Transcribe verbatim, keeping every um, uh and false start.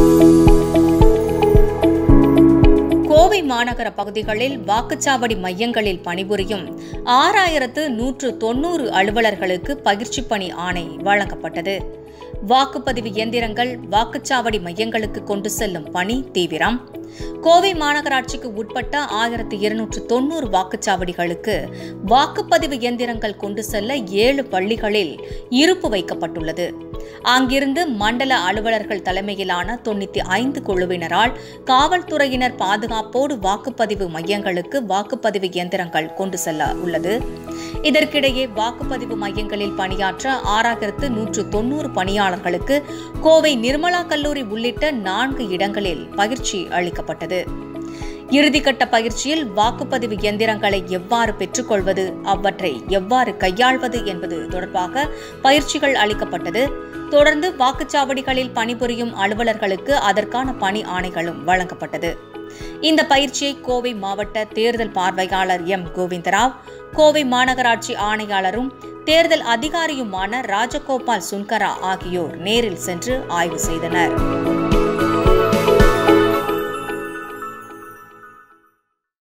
கோவை மாநகர பகுதிகளில் வாக்குச்சாவடி மையங்களில் பணிபுரியும் ஆறாயிரத்து நூற்று தொன்னூறு அலுவலர்களுக்கு பயிற்சி பணி ஆணை வழங்கப்பட்டது. வாக்குப்பதிவு இயந்திரங்கள் வாக்குச்சாவடி மையங்களுக்கு கொண்டு செல்லும் பணி தீவிரம். கோவை மாநகராட்சிக்கு உட்பட்ட ஆயிரத்து இருநூற்று தொன்னூறு வாக்குச்சாவடிகளுக்கு வாக்குப்பதிவு இயந்திரங்கள் கொண்டு செல்ல ஏழு பள்ளிகளில் இருப்பு வைக்கப்பட்டுள்ளது. அங்கிருந்து மண்டல அலுவலர்கள் தலைமையிலான தொன்னூத்தி ஐந்து குழுவினரால் காவல்துறையினர் பாதுகாப்போடு வாக்குப்பதிவு மையங்களுக்கு வாக்குப்பதிவு இயந்திரங்கள் கொண்டு செல்ல உள்ளது. இதற்கிடையே வாக்குப்பதிவு மையங்களில் பணியாற்ற ஆறாயிரத்து நூற்று தொன்னூறு பணியாளர்களுக்கு கோவை நிர்மலா கல்லூரி உள்ளிட்ட நான்கு இடங்களில் பயிற்சி அளிக்கப்பட்டது. இறுதிக்கட்ட பயிற்சியில் வாக்குப்பதிவு இயந்திரங்களை எவ்வாறு பெற்றுக்கொள்வது, அவற்றை எவ்வாறு கையாள்வது என்பது தொடர்பாக பயிற்சிகள் அளிக்கப்பட்டது. தொடர்ந்து வாக்குச்சாவடிகளில் பணிபுரியும் அலுவலர்களுக்கு அதற்கான பணி ஆணைகளும் வழங்கப்பட்டது. இந்த பயிற்சியை கோவை மாவட்ட தேர்தல் பார்வையாளர் எம் கோவிந்தராவ், கோவை மாநகராட்சி ஆணையாளரும் தேர்தல் அதிகாரியுமான ராஜகோபால் சுன்கரா ஆகியோர் நேரில் சென்று ஆய்வு செய்தனர்.